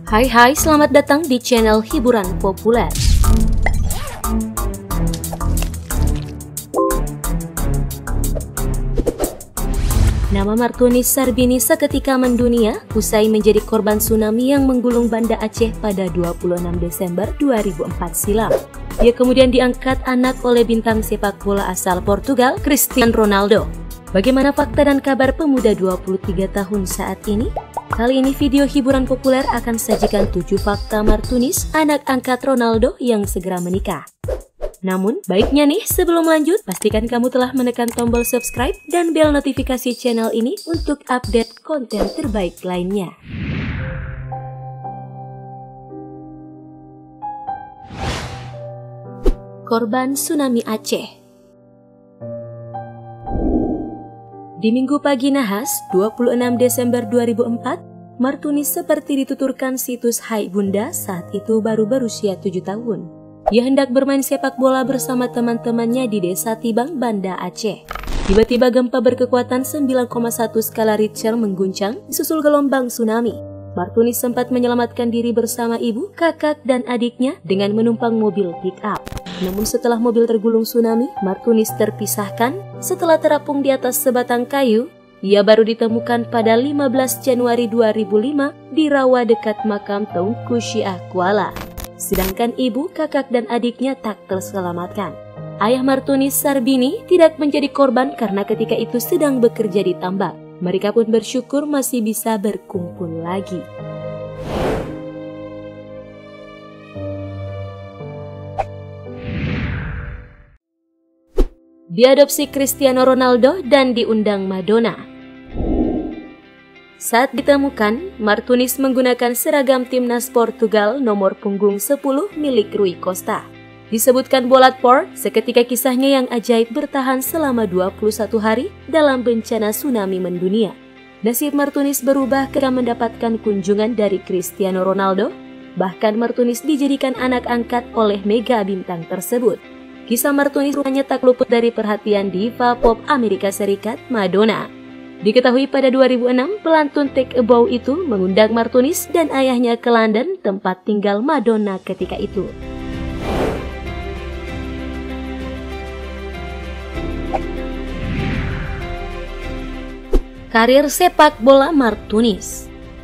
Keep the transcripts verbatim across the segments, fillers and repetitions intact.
Hai hai, selamat datang di channel hiburan populer. Nama Martunis Sarbini seketika mendunia usai menjadi korban tsunami yang menggulung Banda Aceh pada dua puluh enam Desember dua ribu empat silam. Ia kemudian diangkat anak oleh bintang sepak bola asal Portugal, Cristiano Ronaldo. Bagaimana fakta dan kabar pemuda dua puluh tiga tahun saat ini? Kali ini video hiburan populer akan sajikan tujuh fakta Martunis, anak angkat Ronaldo yang segera menikah. Namun, baiknya nih sebelum lanjut, pastikan kamu telah menekan tombol subscribe dan bel notifikasi channel ini untuk update konten terbaik lainnya. Korban tsunami Aceh. Di Minggu pagi nahas, dua puluh enam Desember dua ribu empat, Martunis seperti dituturkan situs Hai Bunda saat itu baru berusia tujuh tahun. Ia hendak bermain sepak bola bersama teman-temannya di Desa Tibang, Banda Aceh. Tiba-tiba gempa berkekuatan sembilan koma satu skala Richter mengguncang disusul gelombang tsunami. Martunis sempat menyelamatkan diri bersama ibu, kakak, dan adiknya dengan menumpang mobil pick-up. Namun setelah mobil tergulung tsunami, Martunis terpisahkan setelah terapung di atas sebatang kayu. Ia baru ditemukan pada lima belas Januari dua ribu lima di rawa dekat makam Tengku Syiah Kuala. Sedangkan ibu, kakak, dan adiknya tak terselamatkan. Ayah Martunis Sarbini tidak menjadi korban karena ketika itu sedang bekerja di tambak. Mereka pun bersyukur masih bisa berkumpul lagi. Diadopsi Cristiano Ronaldo dan diundang Madonna. Saat ditemukan, Martunis menggunakan seragam timnas Portugal nomor punggung sepuluh milik Rui Costa. Disebutkan Bolat Sport, seketika kisahnya yang ajaib bertahan selama dua puluh satu hari dalam bencana tsunami mendunia. Nasib Martunis berubah ketika mendapatkan kunjungan dari Cristiano Ronaldo. Bahkan Martunis dijadikan anak angkat oleh mega bintang tersebut. Kisah Martunis hanya tak luput dari perhatian diva pop Amerika Serikat, Madonna. Diketahui pada dua ribu enam, pelantun Take a Bow itu mengundang Martunis dan ayahnya ke London, tempat tinggal Madonna ketika itu. Karir sepak bola Martunis.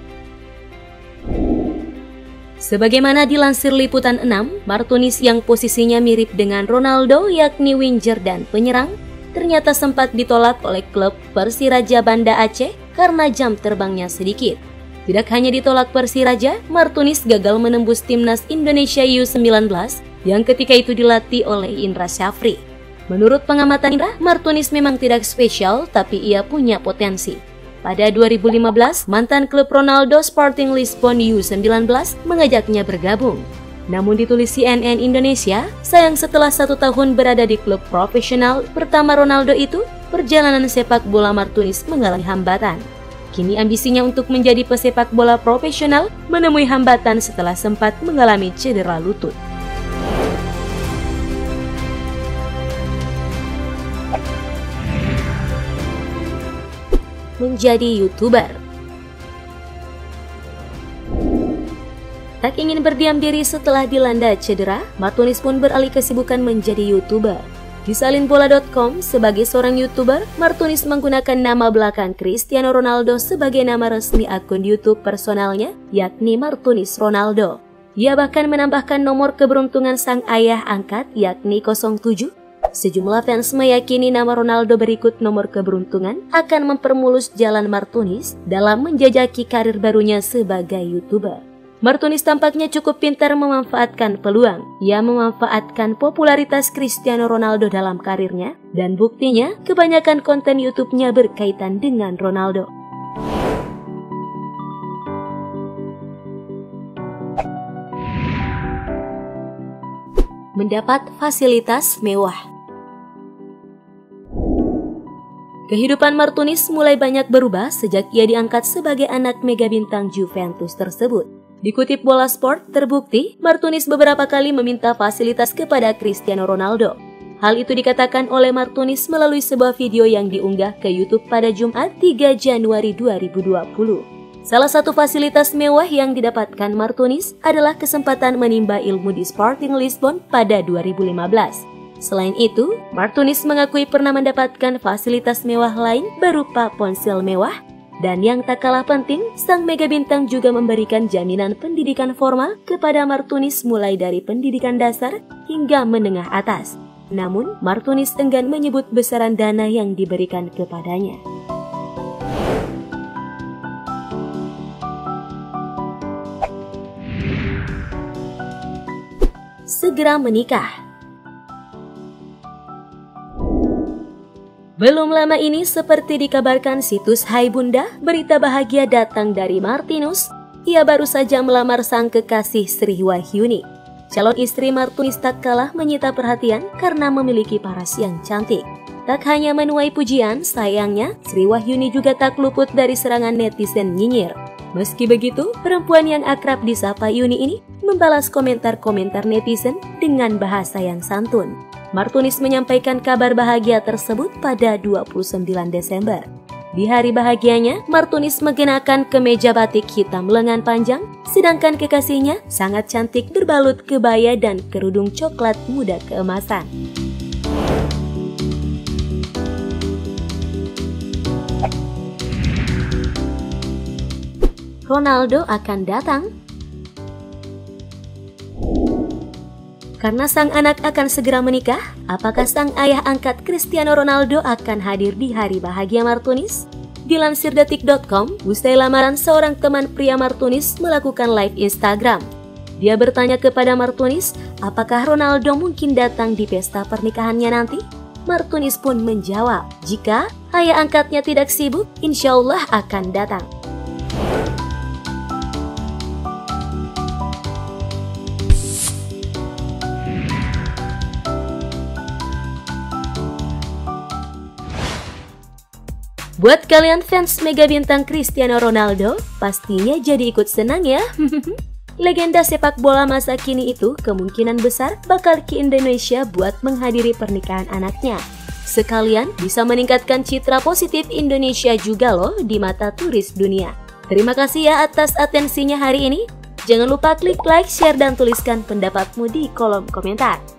Sebagaimana dilansir Liputan enam, Martunis yang posisinya mirip dengan Ronaldo yakni winger dan penyerang, ternyata sempat ditolak oleh klub Persiraja Banda Aceh karena jam terbangnya sedikit. Tidak hanya ditolak Persiraja, Martunis gagal menembus timnas Indonesia U sembilan belas yang ketika itu dilatih oleh Indra Syafri. Menurut pengamatan Indra, Martunis memang tidak spesial tapi ia punya potensi. Pada dua ribu lima belas, mantan klub Ronaldo Sporting Lisbon U sembilan belas mengajaknya bergabung. Namun ditulis C N N Indonesia, sayang setelah satu tahun berada di klub profesional pertama Ronaldo itu, perjalanan sepak bola Martunis mengalami hambatan. Kini ambisinya untuk menjadi pesepak bola profesional menemui hambatan setelah sempat mengalami cedera lutut. Menjadi YouTuber. Tak ingin berdiam diri setelah dilanda cedera, Martunis pun beralih kesibukan menjadi YouTuber. Di salin bola dot com, sebagai seorang YouTuber, Martunis menggunakan nama belakang Cristiano Ronaldo sebagai nama resmi akun YouTube personalnya, yakni Martunis Ronaldo. Ia bahkan menambahkan nomor keberuntungan sang ayah angkat, yakni nol tujuh. Sejumlah fans meyakini nama Ronaldo berikut nomor keberuntungan akan mempermulus jalan Martunis dalam menjajaki karir barunya sebagai YouTuber. Martunis tampaknya cukup pintar memanfaatkan peluang. Ia memanfaatkan popularitas Cristiano Ronaldo dalam karirnya, dan buktinya kebanyakan konten YouTube-nya berkaitan dengan Ronaldo. Mendapat fasilitas mewah. Kehidupan Martunis mulai banyak berubah sejak ia diangkat sebagai anak mega bintang Juventus tersebut. Dikutip Bola Sport, terbukti Martunis beberapa kali meminta fasilitas kepada Cristiano Ronaldo. Hal itu dikatakan oleh Martunis melalui sebuah video yang diunggah ke YouTube pada Jumat tiga Januari dua ribu dua puluh. Salah satu fasilitas mewah yang didapatkan Martunis adalah kesempatan menimba ilmu di Sporting Lisbon pada dua ribu lima belas. Selain itu, Martunis mengakui pernah mendapatkan fasilitas mewah lain berupa ponsel mewah. Dan yang tak kalah penting, sang mega bintang juga memberikan jaminan pendidikan formal kepada Martunis mulai dari pendidikan dasar hingga menengah atas. Namun, Martunis enggan menyebut besaran dana yang diberikan kepadanya. Segera menikah. Belum lama ini, seperti dikabarkan situs Hai Bunda, berita bahagia datang dari Martinus. Ia baru saja melamar sang kekasih Sri Wahyuni. Calon istri Martunis tak kalah menyita perhatian karena memiliki paras yang cantik. Tak hanya menuai pujian, sayangnya Sri Wahyuni juga tak luput dari serangan netizen nyinyir. Meski begitu, perempuan yang akrab disapa Yuni ini membalas komentar-komentar netizen dengan bahasa yang santun. Martunis menyampaikan kabar bahagia tersebut pada dua puluh sembilan Desember. Di hari bahagianya, Martunis mengenakan kemeja batik hitam lengan panjang, sedangkan kekasihnya sangat cantik berbalut kebaya dan kerudung coklat muda keemasan. Ronaldo akan datang. Karena sang anak akan segera menikah, apakah sang ayah angkat Cristiano Ronaldo akan hadir di hari bahagia Martunis? Dilansir detik dot com, usai lamaran, seorang teman pria Martunis melakukan live Instagram. Dia bertanya kepada Martunis, apakah Ronaldo mungkin datang di pesta pernikahannya nanti? Martunis pun menjawab, jika ayah angkatnya tidak sibuk, insya Allah akan datang. Buat kalian fans mega bintang Cristiano Ronaldo, pastinya jadi ikut senang ya. Legenda sepak bola masa kini itu kemungkinan besar bakal ke Indonesia buat menghadiri pernikahan anaknya. Sekalian bisa meningkatkan citra positif Indonesia juga loh di mata turis dunia. Terima kasih ya atas atensinya hari ini. Jangan lupa klik like, share, dan tuliskan pendapatmu di kolom komentar.